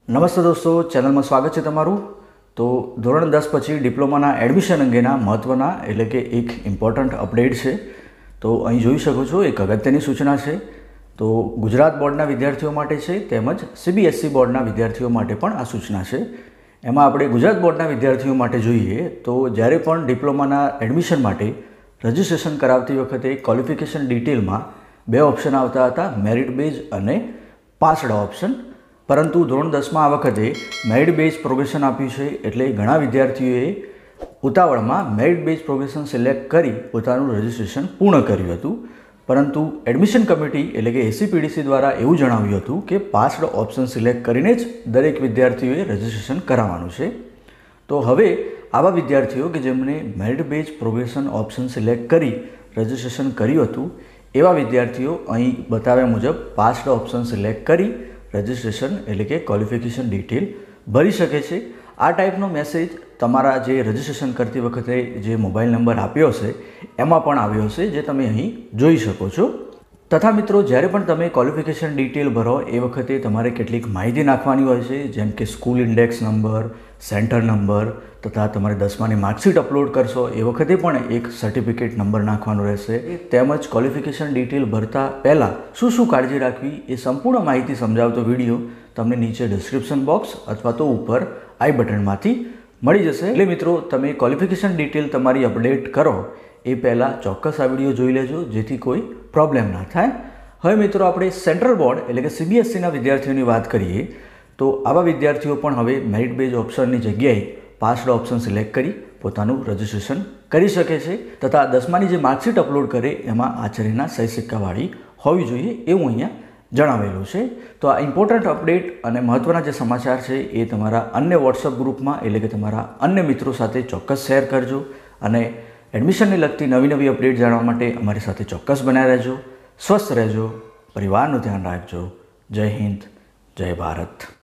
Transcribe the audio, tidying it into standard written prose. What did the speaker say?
નમસ્તે દોસ્તો, ચેનલમાં સ્વાગત છે તમારું। તો ધોરણ 10 પછી ડિપ્લોમાના એડમિશન અંગેના મહત્ત્વના એટલે કે એક ઇમ્પોર્ટન્ટ અપડેટ છે। તો અહીં જોઈ શકો છો, એક અગત્યની સૂચના છે। તો ગુજરાત બોર્ડના વિદ્યાર્થીઓ માટે છે તેમજ સીબીએસઈ બોર્ડના વિદ્યાર્થીઓ માટે પણ આ સૂચના છે। એમાં આપણે ગુજરાત બોર્ડના વિદ્યાર્થીઓ માટે જોઈએ તો જ્યારે પણ ડિપ્લોમાના એડમિશન માટે રજિસ્ટ્રેશન કરાવતી વખતે ક્વોલિફિકેશન ડિટેલમાં બે ઓપ્શન આવતા હતા, મેરિટ બેઝ અને પાસ્ડ ઓપ્શન। પરંતુ ધોરણ 10માં આ વખતે મેરિટ બેઝ પ્રોગ્રેશન આપ્યું છે, એટલે ઘણા વિદ્યાર્થીઓએ ઉતાવળમાં મેરિટ બેઝ પ્રોગ્રેશન સિલેક્ટ કરી પોતાનું રજિસ્ટ્રેશન પૂર્ણ કર્યું હતું। પરંતુ એડમિશન કમિટી એટલે કે એસસીપીડીસી દ્વારા એવું જણાવ્યું હતું કે પાસ્ડ ઓપ્શન સિલેક્ટ કરીને જ દરેક વિદ્યાર્થીઓએ રજિસ્ટ્રેશન કરાવવાનું છે। તો હવે આવા વિદ્યાર્થીઓ કે જેમણે merit base progression option select કરી રજિસ્ટ્રેશન કર્યું હતું એવા વિદ્યાર્થીઓ અહીં બતાવ્યા મુજબ પાસ્ડ ઓપ્શન સિલેક્ટ કરી રજિસ્ટ્રેશન એટલે કે ક્વોલિફિકેશન ડિટેલ ભરી શકે છે। આ ટાઈપનો મેસેજ તમારા જે રજિસ્ટ્રેશન કરતી વખતે જે મોબાઈલ નંબર આપ્યો હશે એમાં પણ આવ્યો હશે, જે તમે અહીં જોઈ શકો છો। તથા મિત્રો, જ્યારે પણ તમે ક્વોલિફિકેશન ડિટેલ ભરો એ વખતે તમારે કેટલીક માહિતી નાખવાની હોય છે, જેમ કે school index number, center number તથા તમારે 10માની માર્કશીટ અપલોડ કરશો એ વખતે પણ એક સર્ટિફિકેટ નંબર નાખવાનો રહેશે। તેમજ ક્વોલિફિકેશન ડિટેલ ભરતા પહેલાં શું શું કાળજી રાખવી એ સંપૂર્ણ માહિતી સમજાવતો વિડીયો તમને નીચે ડિસ્ક્રિપ્શન બોક્સ અથવા તો ઉપર આઈ બટનમાંથી મળી જશે। એટલે મિત્રો, તમે ક્વોલિફિકેશન ડિટેલ તમારી અપડેટ કરો એ પહેલાં ચોક્કસ આ વિડીયો જોઈ લેજો, જેથી કોઈ પ્રોબ્લેમ ના થાય। હવે મિત્રો, આપણે સેન્ટ્રલ બોર્ડ એટલે કે સીબીએસઈના વિદ્યાર્થીઓની વાત કરીએ તો આવા વિદ્યાર્થીઓ પણ હવે મેરિટ બેઝ ઓપ્શનની જગ્યાએ પાસ્ડ ઓપ્શન સિલેક્ટ કરી પોતાનું રજિસ્ટ્રેશન કરી શકે છે। તથા 10માની જે માર્કશીટ અપલોડ કરે એમાં આચાર્યના સહી સિક્કાવાળી હોવી જોઈએ એવું અહીંયા જણાવેલું છે। તો આ ઇમ્પોર્ટન્ટ અપડેટ અને મહત્ત્વના જે સમાચાર છે એ તમારા અન્ય વોટ્સઅપ ગ્રુપમાં એટલે કે તમારા અન્ય મિત્રો સાથે ચોક્કસ શેર કરજો અને એડમિશનને લગતી નવી અપડેટ જાણવા માટે અમારી સાથે ચોક્કસ બન્યા રહેજો। સ્વસ્થ રહેજો, પરિવારનું ધ્યાન રાખજો। જય હિન્દ, જય ભારત।